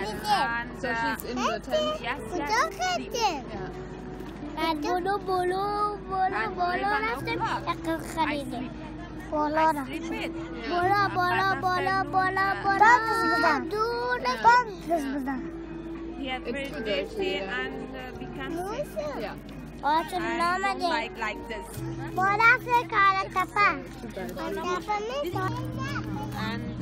So she's in the tent. Yes, بولو بولو بولو بولو رفتم یک خریدیم بالا رفتیم بالا بالا بالا بالا بالا دور بزن It's too dirty and we can sit. Yeah. آتون I don't نامده like this. بالا فکر تپه And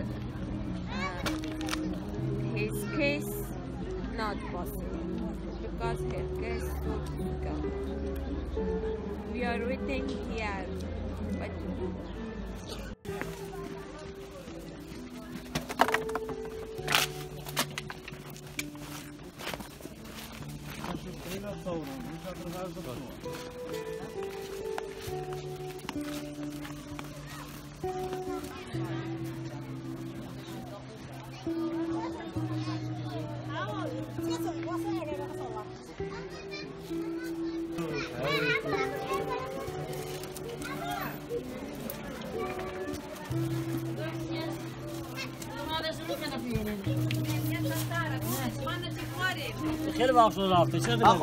his case not possible because his case too difficult. We are waiting here, but خیلی وقت شده رفته چه خاله